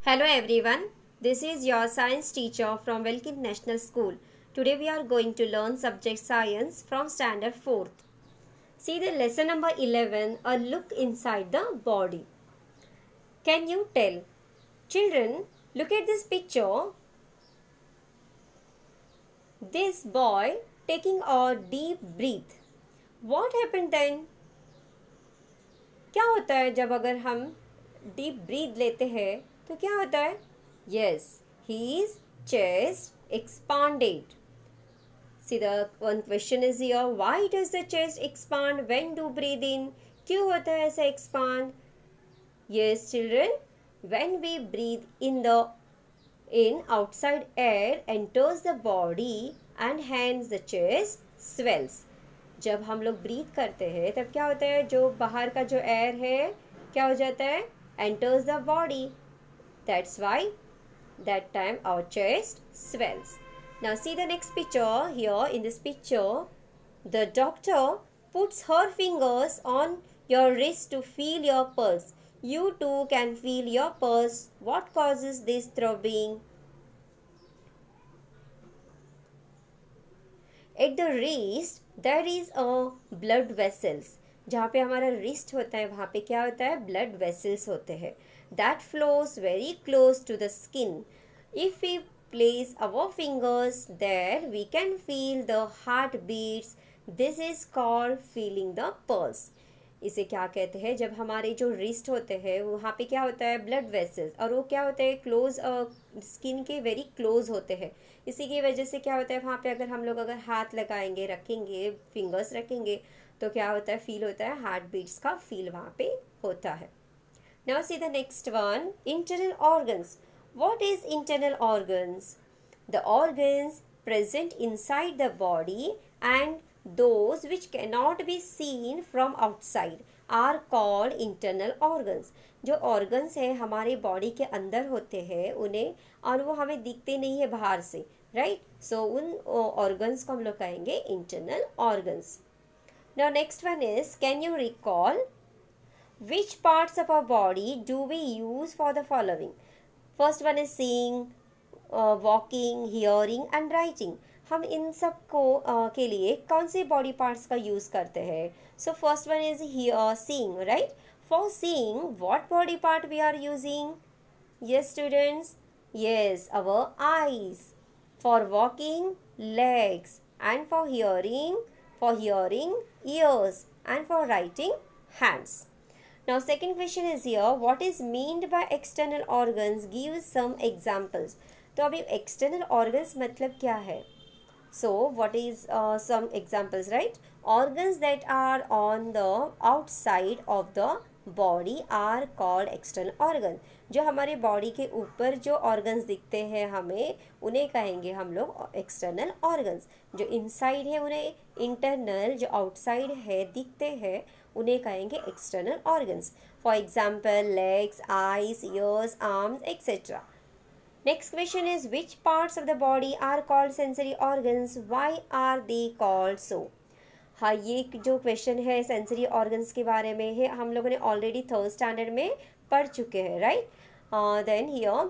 Hello everyone, this is your science teacher from Wilkin National School. Today we are going to learn subject science from standard 4th. See the lesson number 11, a look inside the body. Can you tell? Children, look at this picture. This boy taking a deep breath. What happened then? क्या होता है जब अगर हम deep breath लेते हैं तो क्या होता है? Yes, his chest expanded. See the one question is here. Why does the chest expand when do breathe in? क्यों होता है ऐसा expand? Yes, children. When we breathe in outside air enters the body and hence the chest swells. जब हम लोग breathe करते हैं तब क्या होता है, जो बाहर का जो एयर है क्या हो जाता है, enters the body. That's why that time our chest swells. Now see the next picture. Here in this picture the doctor puts her fingers on your wrist to feel your pulse. You too can feel your pulse. What causes this throbbing? At the wrist there is a blood vessels. जहाँ पे हमारा wrist होता है वहाँ पे क्या होता है, blood vessels होते हैं. That flows very close to the skin. If we place our fingers there, we can feel the heartbeats. This is called feeling the pulse. इसे क्या कहते हैं, जब हमारे जो रिस्ट होते हैं वहाँ पे क्या होता है, ब्लड वेसल्स, और वो क्या होते हैं, क्लोज स्किन के वेरी क्लोज होते हैं. इसी की वजह से क्या होता है, वहाँ पे अगर हम लोग अगर हाथ लगाएंगे, रखेंगे, फिंगर्स रखेंगे तो क्या होता है, फील होता है, हार्ट बीट्स का फील वहाँ पे होता है. Now see the next one, internal organs. What is internal organs? The organs present inside the body and those which cannot be seen from outside are called internal organs. जो organs है हमारे body के अंदर होते हैं उन्हें, और वो हमें दिखते नहीं है बाहर से, right? So उन organs को हम लोग कहेंगे internal organs. Now next one is, can you recall which parts of our body do we use for the following? First one is seeing, walking, hearing and writing. हम इन सब को के लिए कौन से बॉडी पार्ट्स का यूज़ करते हैं? So first one is seeing, right? For seeing, what body part we are using? Yes, students. Yes, our eyes. For walking, legs. And for hearing, ears. And for writing, hands. Now second question is here, what is meant by external organs? Give some examples. तो अभी external organs मतलब क्या है? So what is some examples, right? Organs that are on the outside of the body are called external organs. जो हमारे body के ऊपर जो organs दिखते हैं हमें, उन्हें कहेंगे हम लोग external organs. जो inside है उन्हें internal, जो outside है दिखते हैं उन्हें कहेंगे external organs. For example, legs, eyes, ears, arms, etc. Next question is, which parts of the body are called sensory organs? Why are they called so? हाँ, ये जो क्वेश्चन है सेंसरी ऑर्गन्स के बारे में है, हम लोगों ने ऑलरेडी थर्ड स्टैंडर्ड में पढ़ चुके हैं, right? Then here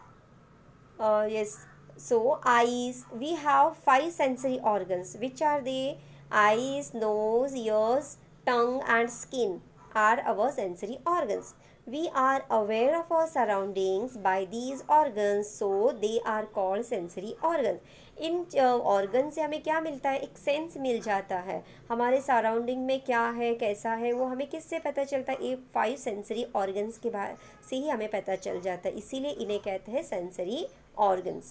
yes, so eyes, we have 5 sensory organs. Which are they? Eyes, nose, ears, tongue and skin are our sensory organs. We are aware of our surroundings by these organs, so they are called sensory organs. इन organs से हमें क्या मिलता है, एक sense मिल जाता है, हमारे सराउंडिंग में क्या है, कैसा है, वो हमें किससे पता चलता है, ये 5 सेंसरी ऑर्गन्स के बारे से ही हमें पता चल जाता है, इसीलिए इन्हें कहते हैं sensory organs.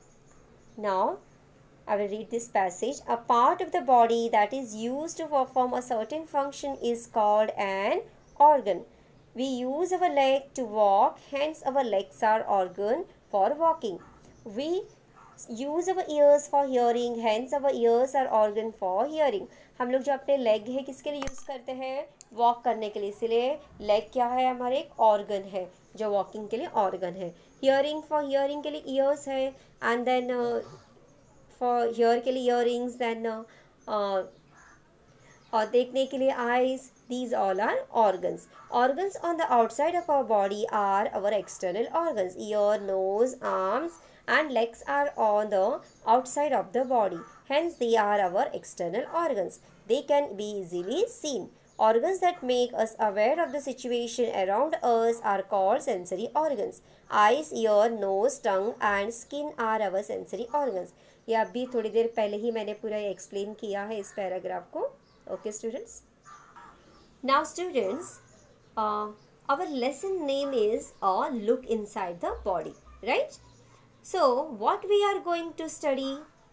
Now I will read this passage. A part of the body that is used to perform a certain function is called an organ. We use our leg to walk, hence our legs are organ for walking. We use our ears for hearing, hence our ears are organ for hearing. हम लोग जो अपने leg है किसके लिए use करते हैं, walk करने के लिए, इसलिए लेग क्या है, हमारे एक ऑर्गन है जो वॉकिंग के लिए ऑर्गन है. हियरिंग, फॉर हियरिंग के लिए ईयर्स है, एंड देन फॉर हियर के लिए इयरिंग्स, देन और देखने के लिए eyes, these all are organs. Organs on the outside of our body are our external organs. Ear, nose, arms and legs are on the outside of the body. Hence they are our external organs. They can be easily seen. Organs that make us aware of the situation around us are called sensory organs. Eyes, ear, nose, tongue and skin are our sensory organs. ये अभी थोड़ी देर पहले ही मैंने पूरा explain किया है इस paragraph को. Okay, students. Now, students, our lesson name is a look inside the body, right? So, what we are going to study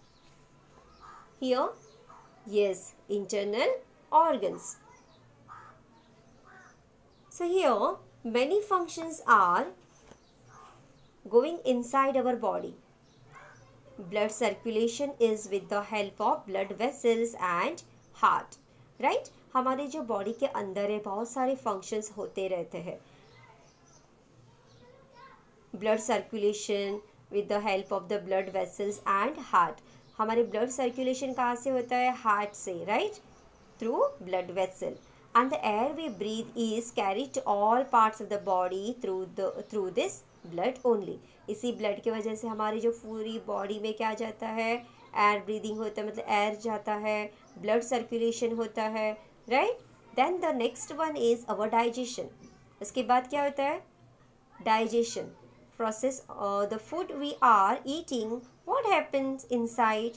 here? Yes, internal organs. So, here many functions are going inside our body. Blood circulation is with the help of blood vessels and heart. Right हमारे जो body के अंदर है बहुत सारे functions होते रहते हैं. Blood circulation with the help of the blood vessels and heart. हमारे ब्लड सर्कुलेशन कहाँ से होता है? हार्ट से, right, through blood vessel. And the air we breathe is carried to all parts of the body through this blood only. इसी blood की वजह से हमारी जो पूरी बॉडी में क्या जाता है? एयर ब्रीदिंग होता है, मतलब एयर जाता है, ब्लड सर्कुलेशन होता है, right. Then the next one is our digestion. इसके बाद क्या होता है? Digestion process. The food we are eating, what happens inside?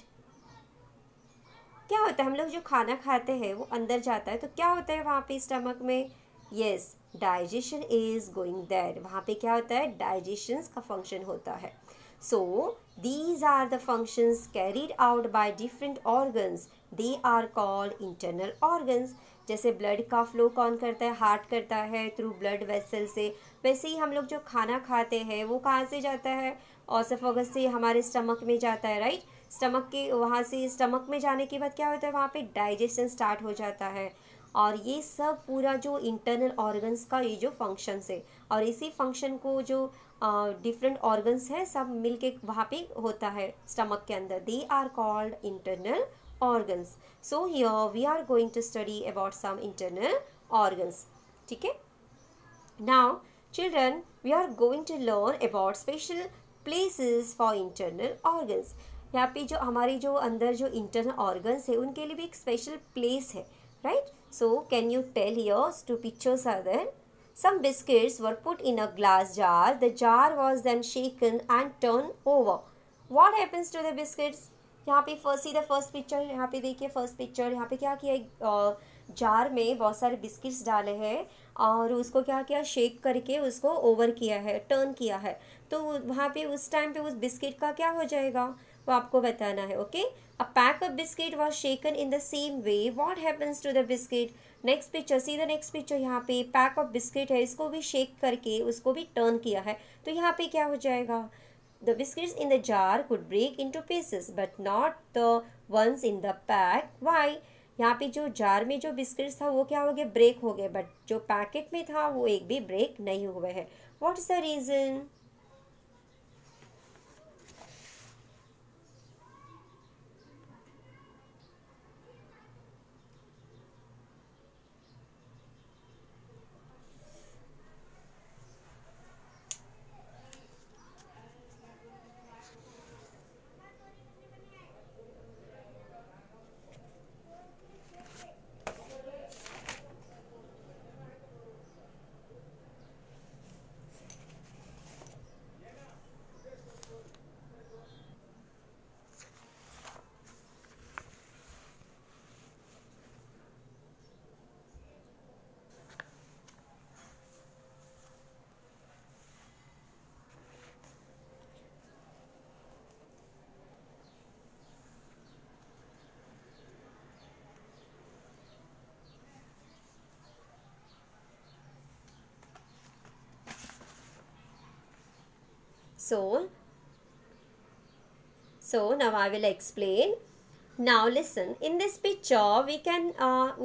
क्या होता है? हम लोग जो खाना खाते हैं वो अंदर जाता है, तो क्या होता है वहाँ पे स्टमक में? Yes, digestion is going there. वहाँ पे क्या होता है? डाइजेशन का फंक्शन होता है. So, these are the functions carried out by different organs. They are called internal organs. जैसे ब्लड का फ्लो कौन करता है? हार्ट करता है थ्रू ब्लड वेसल से. वैसे ही हम लोग जो खाना खाते हैं वो कहाँ से जाता है? ऑसोफेगस से हमारे स्टमक में जाता है, राइट. स्टमक के वहाँ से स्टमक में जाने के बाद क्या होता है? वहाँ पे डाइजेशन स्टार्ट हो जाता है. और ये सब पूरा जो इंटरनल ऑर्गन्स का ये जो फंक्शंस है, और इसी फंक्शन को जो डिफरेंट ऑर्गन्स है सब मिलके वहाँ पे होता है स्टमक के अंदर. They are called internal organs. So here we are going to study about some internal organs. ठीक है. Now children, we are going to learn about special places for internal organs. यहाँ पे जो हमारी जो अंदर जो इंटरनल ऑर्गन्स है उनके लिए भी एक स्पेशल प्लेस है, right? So, can you tell here? Two pictures are there. Some biscuits were put in a glass jar. The jar was then shaken and turned over. What happens to the biscuits? यहाँ पे first picture यहाँ पे देखिए. First picture यहाँ पे क्या किया? Jar में बहुत सारे बिस्किट्स डाले हैं और उसको क्या किया? शेक करके उसको ओवर किया है, टर्न किया है. तो वहाँ पे उस टाइम पे उस बिस्किट का क्या हो जाएगा वो आपको बताना है. Okay. A pack of biscuit was shaken in the same way. What happens to the biscuit? Next picture, see the next picture. यहाँ पे pack of biscuit है, इसको भी shake करके उसको भी turn किया है, तो यहाँ पे क्या हो जाएगा? The biscuits in the jar could break into pieces, but not the ones in the pack. Why? यहाँ पे जो जार में जो बिस्किट्स था वो क्या हो गए? ब्रेक हो गए, बट जो पैकेट में था वो एक भी ब्रेक नहीं हुए हैं. What is the reason? So now I will explain. Now listen. In this picture, we can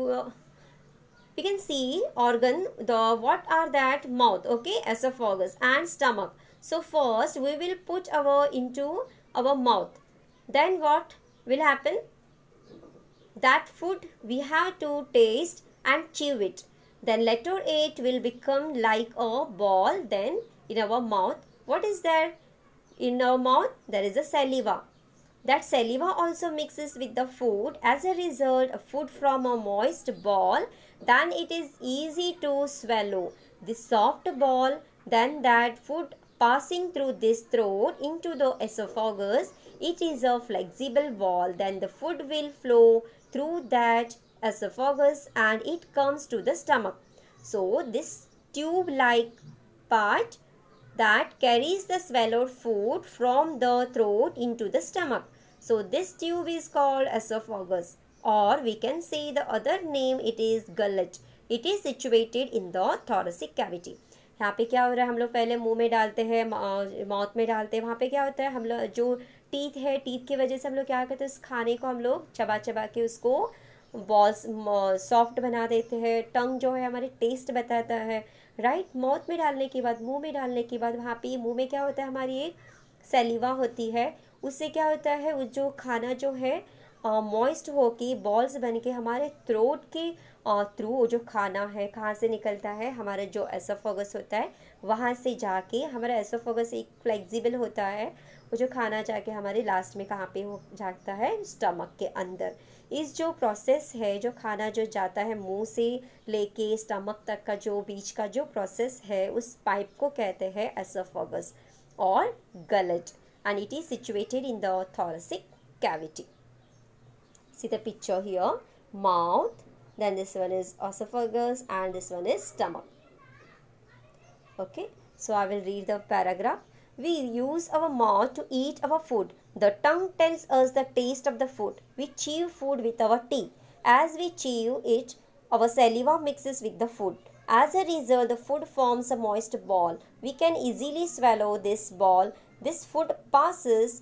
see organ. What are that? Mouth. Okay, esophagus and stomach. So first we will put into our mouth. Then what will happen? that food we have to taste and chew it. Then letter 8 will become like a ball. Then in our mouth, what is there in our mouth? There is a saliva. That saliva also mixes with the food. As a result, a food from a moist ball, then it is easy to swallow. This soft ball, then that food passing through this throat into the esophagus, it is a flexible wall. Then the food will flow through that esophagus and it comes to the stomach. So this tube-like part that carries the swallowed food from the throat into the stomach. So this tube is called esophagus, or we can say the other name, it is gullet. It is situated in the thoracic cavity. यहाँ पे क्या हो रहा है, हम लोग पहले मुंह में डालते हैं, माउथ में डालते हैं. वहाँ पे क्या होता है, हम लोग जो टीथ है, टीथ की वजह से हम लोग क्या करते हैं, उस खाने को हम लोग चबा चबा के उसको बॉल्स सॉफ्ट बना देते हैं. टंग जो है हमारे टेस्ट बताता है, राइट. माउथ में डालने के बाद, मुंह में डालने के बाद, वहाँ पे मुंह में क्या होता है, हमारी एक सलीवा होती है. उससे क्या होता है, उस जो खाना जो है मॉइस्ट होके बॉल्स बन के हमारे थ्रोट के थ्रू जो खाना है कहाँ से निकलता है, हमारा जो एसोफेगस होता है वहाँ से जाके, हमारा एसोफेगस एक फ्लेक्सिबल होता है, वो जो खाना जाके हमारे लास्ट में कहाँ पे हो जाता है, स्टमक के अंदर. इस जो प्रोसेस है, जो खाना जो जाता है मुंह से लेके स्टमक तक का जो बीच का जो प्रोसेस है, उस पाइप को कहते हैं एसोफेगस और gullet, and it is situated in the thoracic cavity. See the picture here, mouth, then this one is esophagus and this one is stomach. Okay, so I will read the paragraph. We use our mouth to eat our food. The tongue tells us the taste of the food. We chew food with our teeth. As we chew it, our saliva mixes with the food. As a result, the food forms a moist ball. We can easily swallow this ball. This food passes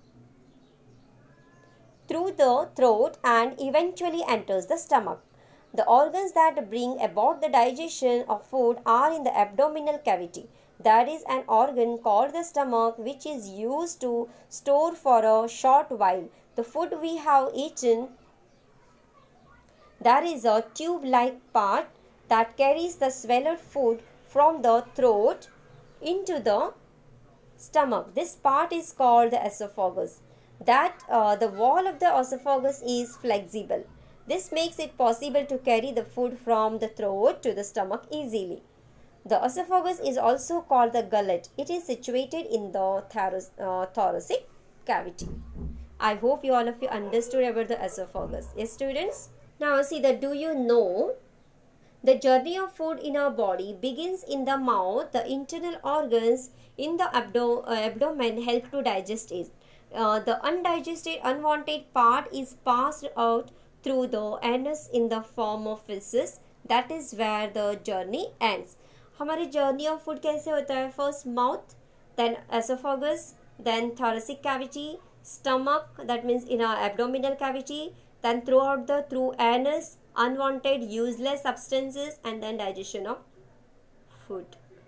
through the throat and eventually enters the stomach. The organs that bring about the digestion of food are in the abdominal cavity. There is an organ called the stomach which is used to store for a short while the food we have eaten. There is a tube-like part that carries the swallowed food from the throat into the stomach. This part is called the esophagus. The wall of the esophagus is flexible. This makes it possible to carry the food from the throat to the stomach easily. The esophagus is also called the gullet. It is situated in the thoracic cavity. I hope all of you understood about the esophagus. Yes, students? Now see that, do you know the journey of food in our body begins in the mouth. The internal organs in the abdomen help to digest it. The undigested, unwanted part is passed out through the anus in the form of feces. That is where the journey ends. हमारी journey of food कैसे होता है? First mouth, then esophagus, then thoracic cavity, stomach, that means in our abdominal cavity, then through anus, unwanted useless substances, and then digestion of food.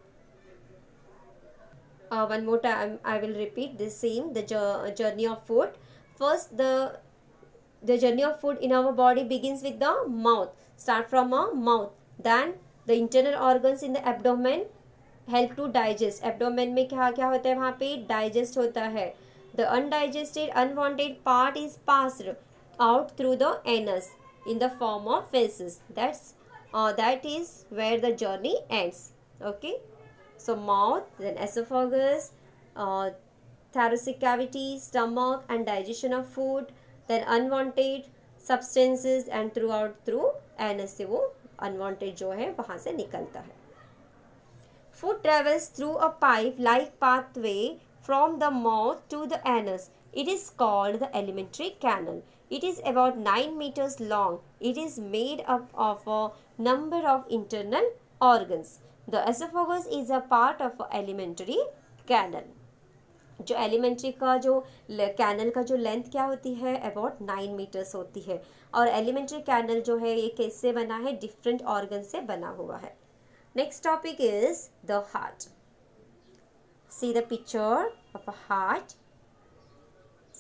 One more time I will repeat this same, the journey of food. First, the journey of food in our body begins with the mouth. Start from our mouth. Then the internal organs in the abdomen help to digest. Abdomen में क्या क्या होता है, वहाँ पे digest होता है. The undigested, unwanted part is passed out through the anus in the form of feces. That is where the journey ends. Okay. So mouth, then esophagus, thoracic cavity, stomach, and digestion of food, then unwanted substances, and through anus से वो unwanted जो है वहाँ से निकलता है. Food travels through a pipe-like pathway from the mouth to the anus. It is called the alimentary canal. It is about 9 meters long. It is made up of a number of internal organs. The esophagus is a part of alimentary canal. जो alimentary का जो canal का जो length क्या होती है, about 9 metres होती है. और एलिमेंट्री कैनल जो है ये कैसे बना है, डिफरेंट ऑर्गन से बना हुआ है. Next topic is the heart. See the picture of a heart.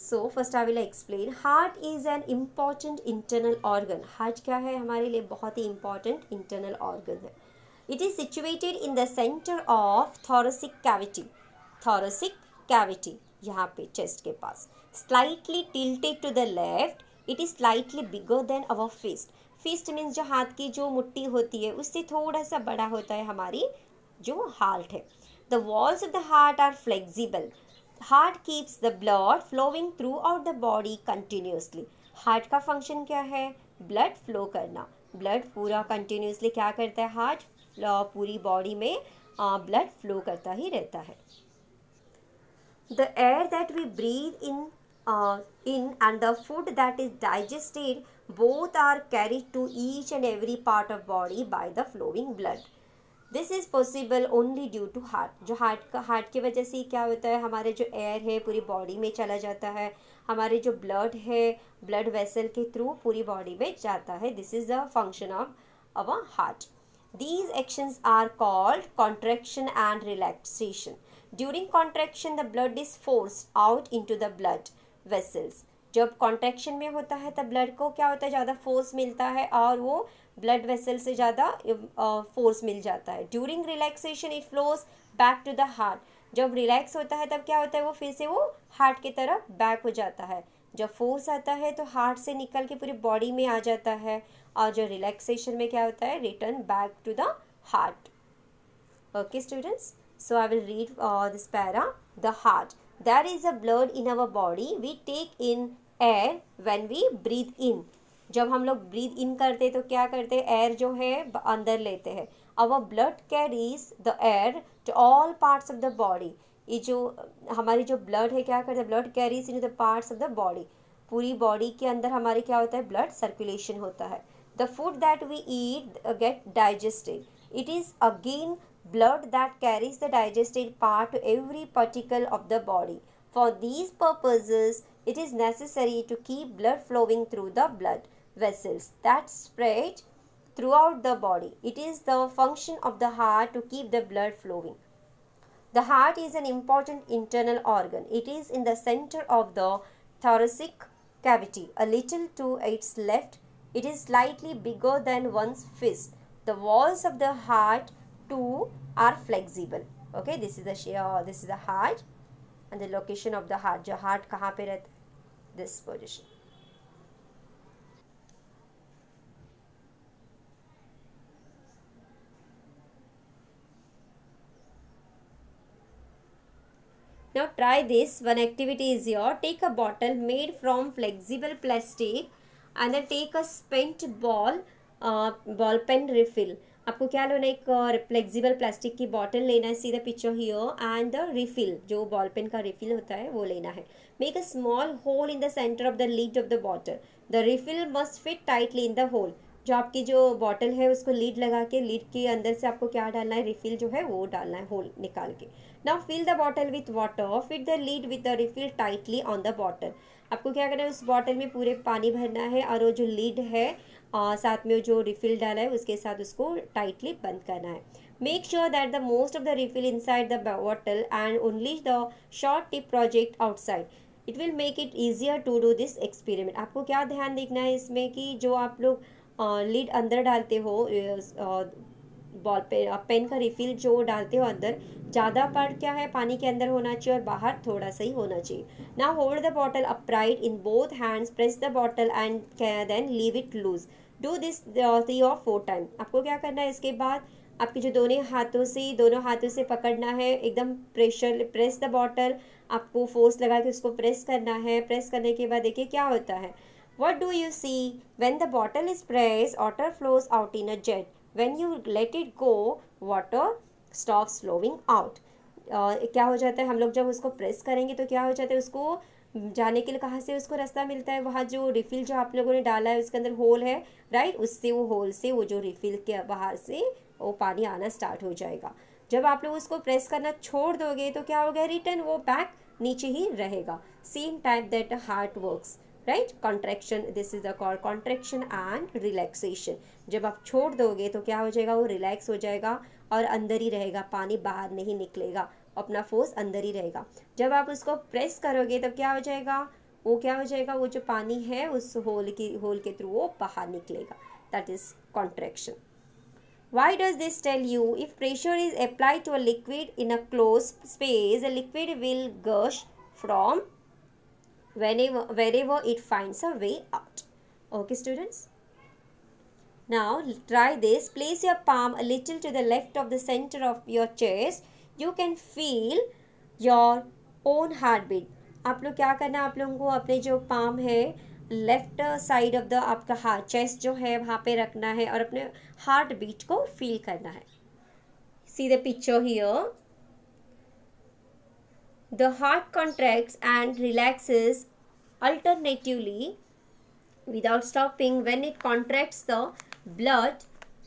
So first I will explain. Heart is an important internal organ. Heart क्या है? हमारे लिए बहुत ही इंपॉर्टेंट इंटरनल ऑर्गन है. It is situated in the centre of thoracic cavity. Thoracic cavity यहाँ पे chest के पास. Slightly tilted to the left. It is slightly bigger than our fist. Fist means जो हाथ की जो मुट्ठी होती है उससे थोड़ा सा बड़ा होता है हमारी जो हार्ट है. The walls of the heart are flexible. Heart keeps the blood flowing throughout the body continuously. Heart का फंक्शन क्या है? ब्लड फ्लो करना. ब्लड पूरा कंटिन्यूसली क्या करता है? हार्ट पूरी बॉडी में ब्लड फ्लो करता ही रहता है. The air that we breathe in and the food that is digested both are carried to each and every part of body by the flowing blood. This is possible only due to heart. जो heart की वजह से क्या होता है? हमारे जो air है पूरी बॉडी में चला जाता है. हमारे जो ब्लड है ब्लड वेसल के थ्रू पूरी बॉडी में जाता है. This is the function of our heart. These actions are called contraction and relaxation. During contraction, the blood is forced out into the blood vessels. जब कॉन्ट्रैक्शन में होता है तब ब्लड को क्या होता है? ज़्यादा फोर्स मिलता है और वो ब्लड वेसल से ज़्यादा फोर्स मिल जाता है. During relaxation it flows back to the heart. जब रिलैक्स होता है तब क्या होता है? वो फिर से वो हार्ट की तरफ बैक हो जाता है. जब फोर्स आता है तो हार्ट से निकल के पूरी बॉडी में आ जाता है और जो रिलैक्सेशन में क्या होता है? Return back to the heart. Okay students, so I will read this para. The heart. There is a blood in our body. We take in air when we breathe in. जब हम लोग breathe in करते तो क्या करते? Air जो है अंदर लेते हैं. Our blood carries the air to all parts of the body. ये जो हमारी जो blood है क्या करते हैं? Blood carries into the parts of the body. पूरी बॉडी के अंदर हमारे क्या होता है? blood circulation होता है. The food that we eat get digested. It is again blood that carries the digested part to every particle of the body. For these purposes, it is necessary to keep blood flowing through the blood vessels that spread throughout the body. It is the function of the heart to keep the blood flowing. The heart is an important internal organ. It is in the center of the thoracic cavity, a little to its left. It is slightly bigger than one's fist. The walls of the heart too are flexible. Okay, this is the heart and the location of the heart. जो heart कहाँ पे रहता है? This position. Now try this. One activity is here. Take a bottle made from flexible plastic and then take a spent ball pen refill. आपको क्या लेना है? एक फ्लेक्सिबल प्लास्टिक की बॉटल लेना है. See the picture here. And the refill, जो ball pen का रिफिल होता है वो लेना है. Make a small hole in the centre of the lid of the bottle. The refill must fit tightly in the hole. जो आपकी जो बॉटल है उसको लीड लगा के लीड के अंदर से आपको क्या डालना है? रिफिल जो है वो डालना है, होल निकाल के. Now fill the bottle with water. Fit the lid with the refill tightly on the bottle. आपको क्या करना है? उस बॉटल में पूरे पानी भरना है और वो जो लीड है साथ में जो रिफिल डाला है उसके साथ उसको टाइटली बंद करना है. Make sure that the most of the refill inside the bottle and only the short tip project outside. It will make it easier to do this experiment. आपको क्या ध्यान देखना है इसमें कि जो आप लोग लीड अंदर डालते हो, बॉल पेन का रिफिल जो डालते हो अंदर, ज़्यादा पार्ट क्या है? पानी के अंदर होना चाहिए और बाहर थोड़ा सा ही होना चाहिए. Now hold the bottle upright in both hands. Press the bottle and then leave it loose. Do this 3 or 4 time. आपको क्या करना है? इसके बाद आपके जो दोनों हाथों से पकड़ना है. एकदम प्रेस द बॉटल. आपको फोर्स लगा के उसको प्रेस करना है. प्रेस करने के बाद देखिए क्या होता है. What do you see? When the bottle is pressed, water flows out in a jet. When you let it go, water stops flowing out. क्या हो जाता है? हम लोग जब उसको प्रेस करेंगे तो क्या हो जाता है? उसको जाने के लिए कहाँ से उसको रास्ता मिलता है? वहाँ जो रिफिल जो आप लोगों ने डाला है उसके अंदर होल है, राइट? उससे वो होल से वो जो रिफिल के बाहर से वो पानी आना स्टार्ट हो जाएगा. जब आप लोग उसको प्रेस करना छोड़ दोगे तो क्या होगा? रिटर्न वो बैक नीचे ही रहेगा. Same type that heart works, right? Contraction, this is the called contraction and relaxation. जब आप छोड़ दोगे तो क्या हो जाएगा? वो रिलैक्स हो जाएगा और अंदर ही रहेगा, पानी बाहर नहीं निकलेगा, अपना फोर्स अंदर ही रहेगा. जब आप उसको प्रेस करोगे तब क्या हो जाएगा? वो क्या हो जाएगा, वो जो पानी है उस होल के थ्रू वो बाहर निकलेगा, that is contraction. Why does this tell you? If pressure is applied to a liquid in a closed space, the liquid will gush from wherever it finds a way out. Okay, students? Now try this. Place your palm a little to the left of the center of your chest. You can feel your own heartbeat. आप लोग क्या करना है, आप लोगों को अपने जो पाम है लेफ्ट साइड ऑफ द आपका हार्ट चेस्ट जो है वहाँ पे रखना है और अपने हार्ट बीट को फील करना है. See the picture here. The heart contracts and relaxes alternatively without stopping. When it contracts, the blood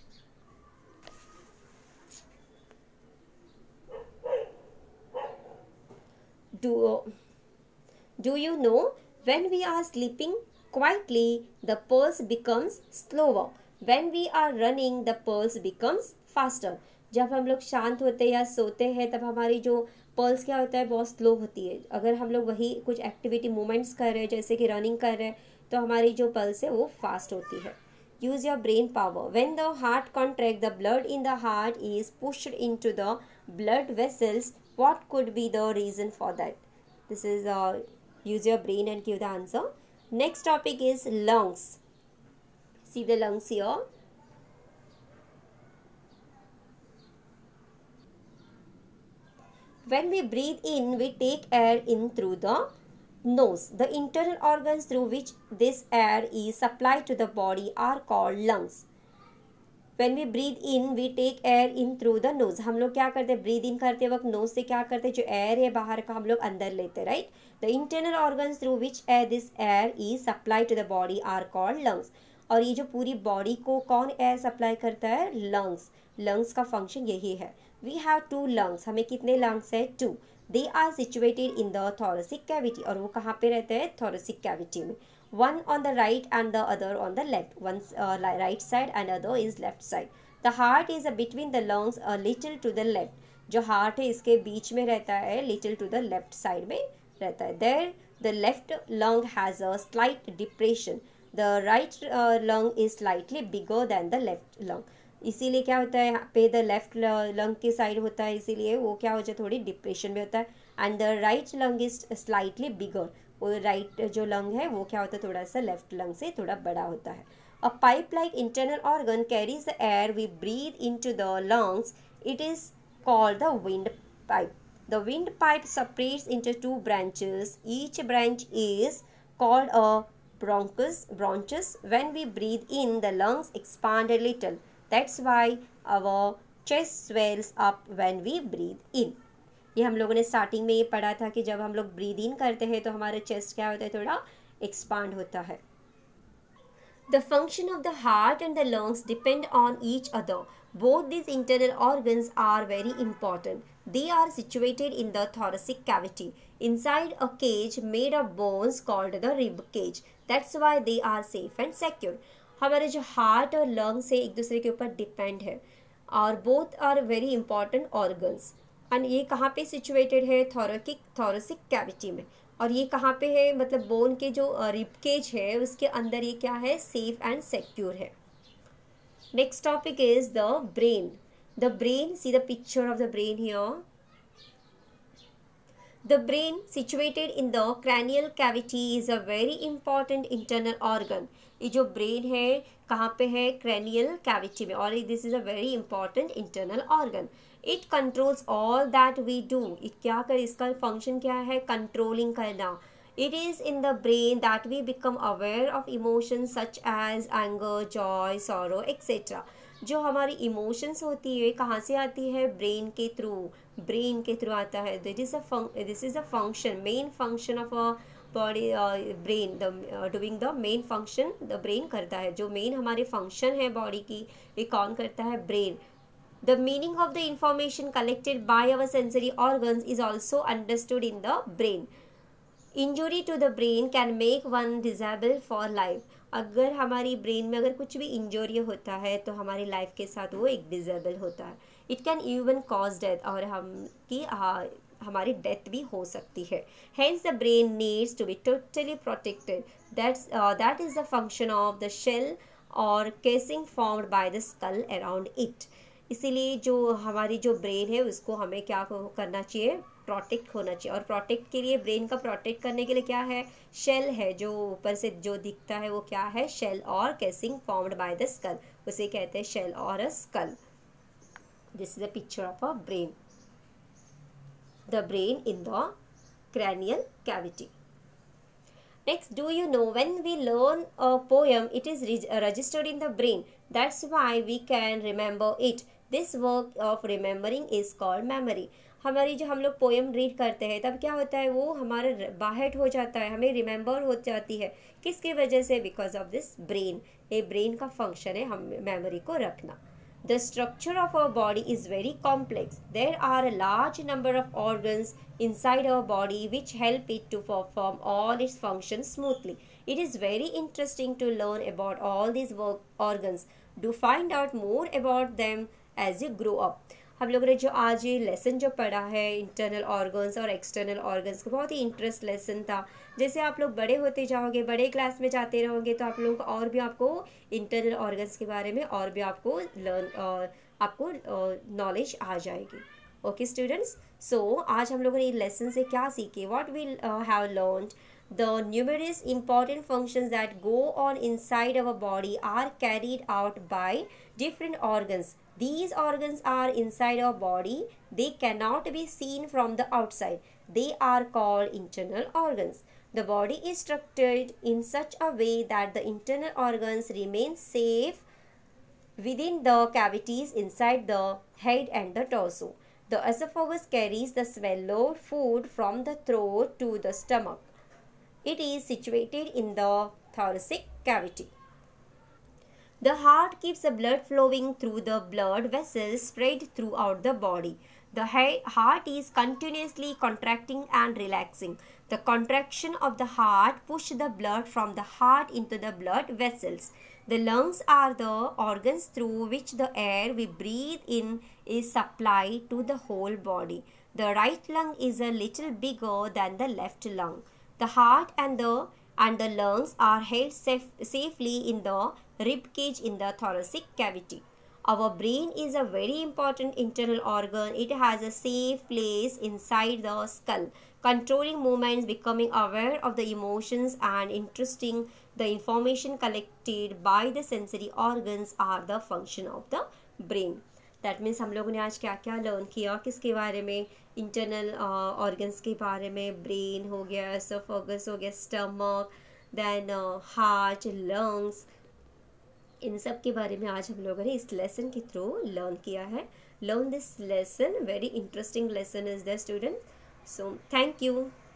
do you know, when we are sleeping quietly, the pulse becomes slower. When we are running, the pulse becomes faster. जब हम लोग शांत होते हैं या सोते हैं तब हमारी जो पल्स क्या होता है बहुत स्लो होती है. अगर हम लोग वही कुछ एक्टिविटी मूवमेंट्स कर रहे हैं जैसे कि रनिंग कर रहे हैं तो हमारी जो पल्स है वो फास्ट होती है. Use your brain power. When the heart contract, the blood in the heart is pushed into the blood vessels. What could be the reason for that? This is use your brain and give the answer. Next topic is lungs. See the lungs here. When we breathe in, we take air in through the nose. The internal organs through which this air is supplied to the body are called lungs. When we breathe in, we take air in through the nose. हम लोग क्या करते हैं, breathe in करते वक्त knows से क्या करते हैं, जो एयर है बाहर का हम लोग अंदर लेते हैं, right. The internal organs through which air this air is supply to the body are called lungs. और ये जो पूरी बॉडी को कौन एयर सप्लाई करता है, लंग्स. लंग्स का फंक्शन यही है. We have 2 lungs. हमें कितने लंग्स है, 2. They are situated in the thoracic cavity. और वो कहाँ पे रहते हैं, थोरेसिक कैविटी में. One on the right and the other on the left. One's right side and other is left side. The heart is between the lungs a little to the left. जो heart है इसके बीच में रहता है, little to the left side में रहता है. There the left lung has a slight depression. The right lung is slightly bigger than the left lung. इसीलिए क्या होता है यहाँ पे, द लेफ्ट लंग के साइड होता है इसीलिए वो क्या हो जाए, थोड़ी डिप्रेशन में होता है. And the right lung is slightly bigger. वो राइट जो लंग है वो क्या होता है, थोड़ा सा लेफ्ट लंग से थोड़ा बड़ा होता है. A pipe like internal organ carries the air we breathe into the lungs. It is called the wind pipe. The wind pipe separates into 2 branches. Each branch is called a bronchus. When we breathe in, the lungs expand a little. That's why our chest swells up when we breathe in. ये हम लोगों ने starting में ये पढ़ा था कि जब हम लोग ब्रीद इन करते हैं तो हमारा चेस्ट क्या होता है, थोड़ा एक्सपांड होता है. The function of the heart and the lungs depend on each other. Both these internal organs are very important. They are situated in the thoracic cavity, inside a cage made of bones called the rib cage. That's why they are safe and secure. हमारे जो heart और lungs है एक दूसरे के ऊपर depend है और both are very important organs. And ये कहाँ पे सिचुएटेड है, थोरेसिक कैविटी में. और ये कहाँ पे है, मतलब बोन के जो रिब केज है उसके अंदर ये क्या है, सेफ एंड सिक्योर है. Next topic is the brain. The brain, see the picture of the brain here. The brain, situated in the cranial cavity, is a very important internal organ. ये जो brain है कहाँ पे है, cranial cavity में. और this is a very important internal organ. It controls all that we do. it क्या कर, इसका function क्या है, controlling करना. It is in the brain that we become aware of emotions such as anger, joy, sorrow, etc. जो हमारी emotions होती है कहाँ से आती है, ब्रेन के थ्रू. ब्रेन के थ्रू आता है. This is a function, main function of a body. Brain doing the main function the brain करता है. जो मेन हमारे फंक्शन है बॉडी की ये कौन करता है, brain. The meaning of the information collected by our sensory organs is also understood in the brain. Injury to the brain can make one disable for life. अगर हमारी ब्रेन में अगर कुछ भी इंजरी होता है तो हमारी लाइफ के साथ वो एक डिसेबल होता है. It can even cause death. और हम की हमारी डेथ भी हो सकती है. Hence the brain needs to be totally protected. That is the function of the shell or casing formed by the skull around it. इसीलिए जो हमारी जो ब्रेन है उसको हमें क्या करना चाहिए, प्रोटेक्ट होना चाहिए. और प्रोटेक्ट के लिए, ब्रेन का प्रोटेक्ट करने के लिए क्या है, शेल है. जो ऊपर से जो दिखता है वो क्या है, शेल और casing formed by the skull, उसे कहते हैं शेल और a skull. This is a picture of a brain, the brain in the cranial cavity. Next, do you know when we learn a poem, it is registered in the brain. That's why we can remember it. This work of remembering is called memory. हमारी जो हम लोग poem read करते हैं तब क्या होता है, वो हमारा बाहेट हो जाता है, हमें रिमेंबर हो जाती है. किसकी वजह से, बिकॉज ऑफ दिस ब्रेन. ये ब्रेन का फंक्शन है हम मेमोरी को रखना. The structure of our body is very complex. There are a large number of organs inside our body which help it to perform all its functions smoothly. It is very interesting to learn about all these organs. Do find out more about them as you grow up. हम लोगों ने जो आज ये lesson जो पढ़ा है internal organs और एक्सटर्नल ऑर्गन्स का, बहुत ही इंटरेस्ट लेसन था. जैसे आप लोग बड़े होते जाओगे, बड़े क्लास में जाते रहोगे, तो आप लोगों को और भी आपको इंटरनल ऑर्गन्स के बारे में और भी आपको आपको नॉलेज आ जाएगी. ओके स्टूडेंट्स, सो आज हम लोगों ने लेसन से क्या सीखे, what we have learned. The numerous important functions that go on inside our body are carried out by different organs. These organs are inside our body. They cannot be seen from the outside. They are called internal organs. The body is structured in such a way that the internal organs remain safe within the cavities inside the head and the torso. The esophagus carries the swallowed food from the throat to the stomach. It is situated in the thoracic cavity. The heart keeps the blood flowing through the blood vessels spread throughout the body. The heart is continuously contracting and relaxing. The contraction of the heart pushes the blood from the heart into the blood vessels. The lungs are the organs through which the air we breathe in is supplied to the whole body. The right lung is a little bigger than the left lung. The heart and the lungs are held safely in the rib cage in the thoracic cavity. Our brain is a very important internal organ. It has a safe place inside the skull, controlling movements, becoming aware of the emotions, and interesting. The information collected by the sensory organs are the function of the brain. That means हम लोगों ने आज क्या क्या learn किया, किसके बारे में, इंटरनल ऑर्गन्स के बारे में. ब्रेन हो गया, एसोफेगस हो गया, स्टमक, देन हार्ट, लंग्स, इन सब के बारे में आज हम लोगों ने इस लेसन के थ्रू लर्न किया है. Learn this lesson, very interesting lesson is the student. So thank you.